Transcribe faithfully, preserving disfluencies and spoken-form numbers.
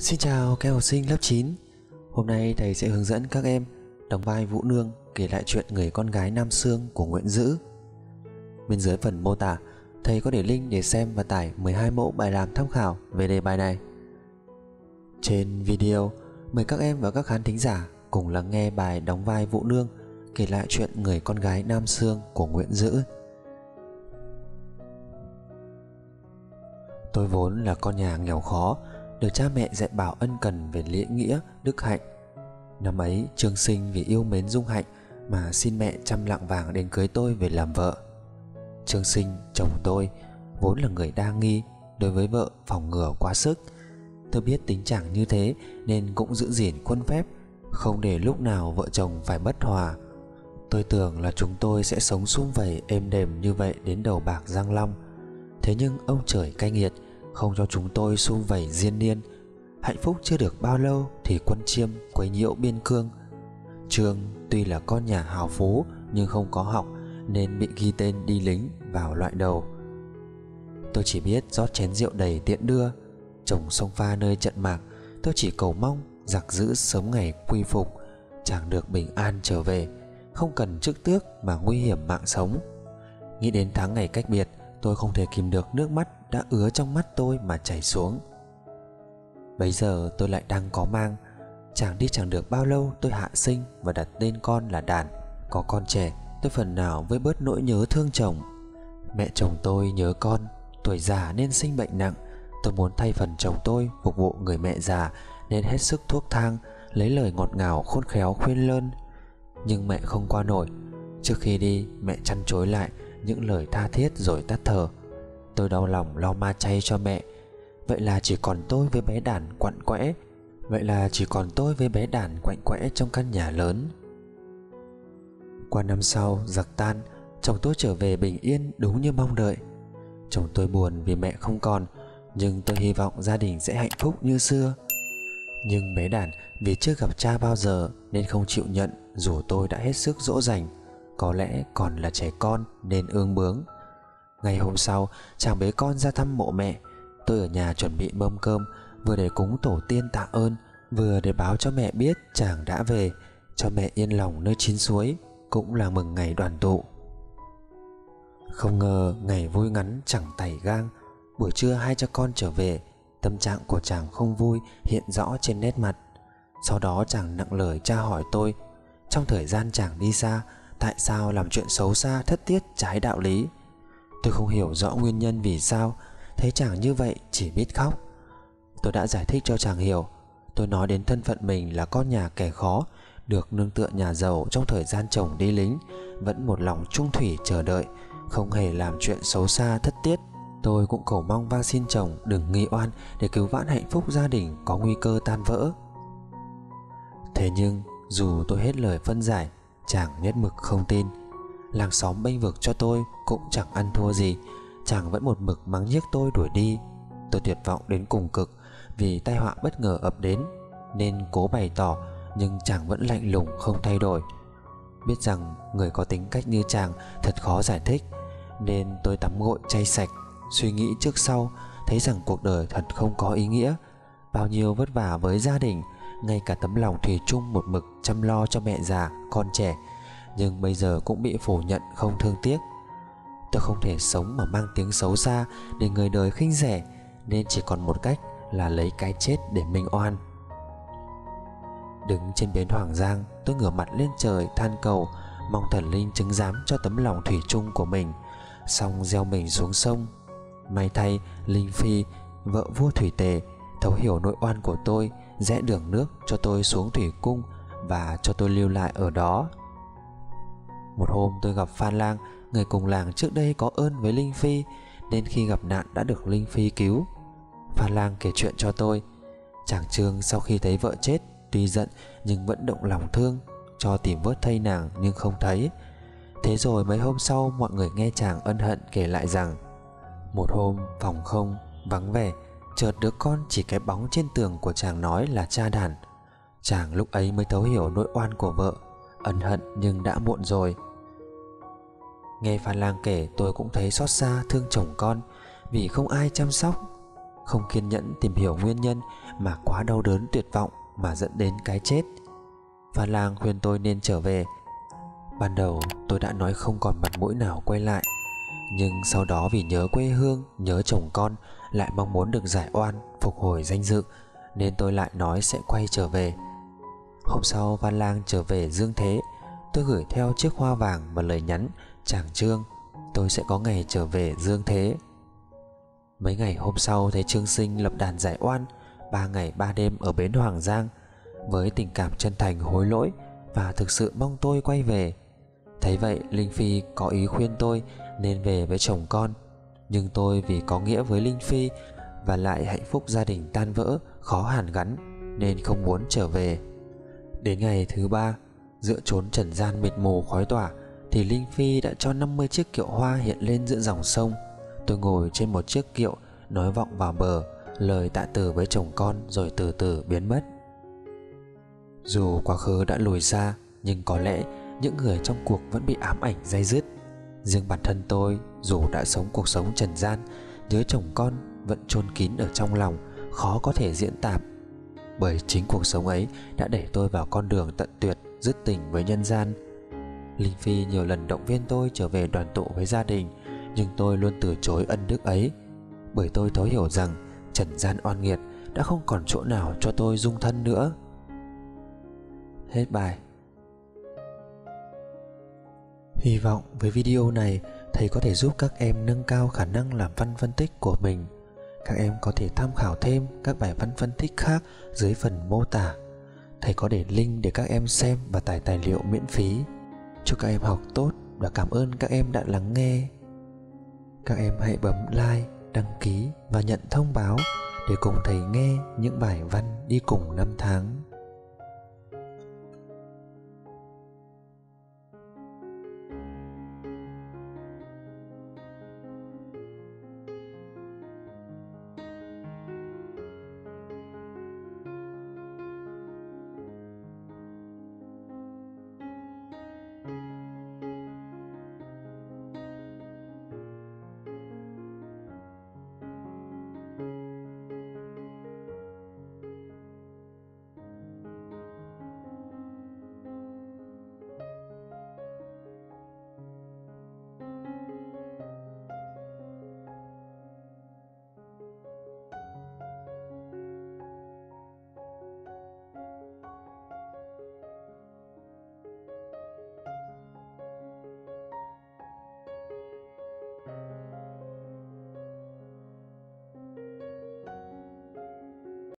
Xin chào các học sinh lớp chín. Hôm nay thầy sẽ hướng dẫn các em đóng vai Vũ Nương kể lại chuyện người con gái Nam Xương của Nguyễn Dữ. Bên dưới phần mô tả, thầy có để link để xem và tải mười hai mẫu bài làm tham khảo về đề bài này. Trên video, mời các em và các khán thính giả cùng lắng nghe bài đóng vai Vũ Nương kể lại chuyện người con gái Nam Xương của Nguyễn Dữ. Tôi vốn là con nhà nghèo khó, được cha mẹ dạy bảo ân cần về lễ nghĩa, đức hạnh. Năm ấy Trương Sinh vì yêu mến Dung Hạnh mà xin mẹ trăm lạng vàng đến cưới tôi về làm vợ. Trương Sinh, chồng tôi, vốn là người đa nghi, đối với vợ phòng ngừa quá sức. Tôi biết tính chàng như thế nên cũng giữ gìn khuôn phép, không để lúc nào vợ chồng phải bất hòa. Tôi tưởng là chúng tôi sẽ sống sum vầy êm đềm như vậy đến đầu bạc răng long. Thế nhưng ông trời cay nghiệt, không cho chúng tôi sum vầy diên niên. Hạnh phúc chưa được bao lâu thì quân Chiêm quấy nhiễu biên cương. Trương tuy là con nhà hào phú nhưng không có học nên bị ghi tên đi lính vào loại đầu. Tôi chỉ biết rót chén rượu đầy tiện đưa, chồng sông pha nơi trận mạc. Tôi chỉ cầu mong giặc dữ sớm ngày quy phục, chàng được bình an trở về, không cần chức tước mà nguy hiểm mạng sống. Nghĩ đến tháng ngày cách biệt, tôi không thể kìm được nước mắt đã ứa trong mắt tôi mà chảy xuống. Bấy giờ tôi lại đang có mang. Chàng đi chẳng được bao lâu tôi hạ sinh và đặt tên con là Đàn. Có con trẻ, tôi phần nào với bớt nỗi nhớ thương chồng. Mẹ chồng tôi nhớ con, tuổi già nên sinh bệnh nặng. Tôi muốn thay phần chồng tôi phục vụ người mẹ già nên hết sức thuốc thang, lấy lời ngọt ngào khôn khéo khuyên lơn. Nhưng mẹ không qua nổi. Trước khi đi, mẹ chăn chối lại những lời tha thiết rồi tắt thở. Tôi đau lòng lo ma chay cho mẹ. Vậy là chỉ còn tôi với bé Đàn quặn quẽ Vậy là chỉ còn tôi với bé Đàn quạnh quẽ trong căn nhà lớn. Qua năm sau giặc tan, chồng tôi trở về bình yên đúng như mong đợi. Chồng tôi buồn vì mẹ không còn, nhưng tôi hy vọng gia đình sẽ hạnh phúc như xưa. Nhưng bé Đàn vì chưa gặp cha bao giờ nên không chịu nhận, dù tôi đã hết sức dỗ dành. Có lẽ còn là trẻ con nên ương bướng. Ngày hôm sau, chàng bế con ra thăm mộ mẹ. Tôi ở nhà chuẩn bị mâm cơm, vừa để cúng tổ tiên tạ ơn, vừa để báo cho mẹ biết chàng đã về, cho mẹ yên lòng nơi chín suối, cũng là mừng ngày đoàn tụ. Không ngờ ngày vui ngắn chẳng tày gang. Buổi trưa hai cha con trở về, tâm trạng của chàng không vui hiện rõ trên nét mặt. Sau đó chàng nặng lời tra hỏi tôi, trong thời gian chàng đi xa, tại sao làm chuyện xấu xa thất tiết trái đạo lý. Tôi không hiểu rõ nguyên nhân vì sao, thấy chàng như vậy chỉ biết khóc. Tôi đã giải thích cho chàng hiểu. Tôi nói đến thân phận mình là con nhà kẻ khó, được nương tựa nhà giàu trong thời gian chồng đi lính, vẫn một lòng trung thủy chờ đợi, không hề làm chuyện xấu xa thất tiết. Tôi cũng cầu mong van xin chồng đừng nghi oan để cứu vãn hạnh phúc gia đình có nguy cơ tan vỡ. Thế nhưng dù tôi hết lời phân giải, chàng nhất mực không tin. Làng xóm bênh vực cho tôi cũng chẳng ăn thua gì, chàng vẫn một mực mắng nhiếc tôi đuổi đi. Tôi tuyệt vọng đến cùng cực vì tai họa bất ngờ ập đến, nên cố bày tỏ, nhưng chàng vẫn lạnh lùng không thay đổi. Biết rằng người có tính cách như chàng thật khó giải thích, nên tôi tắm gội chay sạch, suy nghĩ trước sau, thấy rằng cuộc đời thật không có ý nghĩa. Bao nhiêu vất vả với gia đình, ngay cả tấm lòng thủy chung một mực chăm lo cho mẹ già, con trẻ, nhưng bây giờ cũng bị phủ nhận không thương tiếc. Tôi không thể sống mà mang tiếng xấu xa để người đời khinh rẻ, nên chỉ còn một cách là lấy cái chết để minh oan. Đứng trên bến Hoàng Giang, tôi ngửa mặt lên trời than cầu, mong thần linh chứng giám cho tấm lòng thủy chung của mình, xong gieo mình xuống sông. May thay, Linh Phi, vợ vua Thủy Tề, thấu hiểu nỗi oan của tôi, rẽ đường nước cho tôi xuống thủy cung và cho tôi lưu lại ở đó. Một hôm tôi gặp Phan Lang, người cùng làng trước đây có ơn với Linh Phi, nên khi gặp nạn đã được Linh Phi cứu. Phan Lang kể chuyện cho tôi. Chàng Trương sau khi thấy vợ chết, tuy giận nhưng vẫn động lòng thương, cho tìm vớt thây nàng nhưng không thấy. Thế rồi mấy hôm sau, mọi người nghe chàng ân hận kể lại rằng một hôm phòng không vắng vẻ, chợt đứa con chỉ cái bóng trên tường của chàng nói là cha Đàn. Chàng lúc ấy mới thấu hiểu nỗi oan của vợ, ân hận nhưng đã muộn rồi. Nghe Phan Lang kể, tôi cũng thấy xót xa thương chồng con vì không ai chăm sóc. không kiên nhẫn tìm hiểu nguyên nhân mà quá đau đớn tuyệt vọng mà dẫn đến cái chết. Phan Lang khuyên tôi nên trở về. Ban đầu tôi đã nói không còn mặt mũi nào quay lại, nhưng sau đó vì nhớ quê hương, nhớ chồng con, lại mong muốn được giải oan, phục hồi danh dự, nên tôi lại nói sẽ quay trở về. Hôm sau Phan Lang trở về Dương Thế, tôi gửi theo chiếc hoa vàng và lời nhắn: chàng Trương, tôi sẽ có ngày trở về Dương Thế. Mấy ngày hôm sau thấy Trương Sinh lập đàn giải oan ba ngày ba đêm ở bến Hoàng Giang, với tình cảm chân thành hối lỗi và thực sự mong tôi quay về. Thấy vậy, Linh Phi có ý khuyên tôi nên về với chồng con, nhưng tôi vì có nghĩa với Linh Phi và lại hạnh phúc gia đình tan vỡ khó hàn gắn nên không muốn trở về. Đến ngày thứ ba, giữa chốn trần gian mịt mù khói tỏa, thì Linh Phi đã cho năm mươi chiếc kiệu hoa hiện lên giữa dòng sông. Tôi ngồi trên một chiếc kiệu, nói vọng vào bờ lời tạ từ với chồng con, rồi từ từ biến mất. Dù quá khứ đã lùi xa, nhưng có lẽ những người trong cuộc vẫn bị ám ảnh day dứt. Riêng bản thân tôi, dù đã sống cuộc sống trần gian, nhớ chồng con vẫn chôn kín ở trong lòng, khó có thể diễn tạp. Bởi chính cuộc sống ấy đã đẩy tôi vào con đường tận tuyệt, dứt tình với nhân gian. Linh Phi nhiều lần động viên tôi trở về đoàn tụ với gia đình, nhưng tôi luôn từ chối ân đức ấy, bởi tôi thấu hiểu rằng trần gian oan nghiệt đã không còn chỗ nào cho tôi dung thân nữa. Hết bài. Hy vọng với video này thầy có thể giúp các em nâng cao khả năng làm văn phân tích của mình. Các em có thể tham khảo thêm các bài văn phân tích khác dưới phần mô tả. Thầy có để link để các em xem và tải tài liệu miễn phí. Chúc các em học tốt và cảm ơn các em đã lắng nghe. Các em hãy bấm like, đăng ký và nhận thông báo để cùng thầy nghe những bài văn đi cùng năm tháng.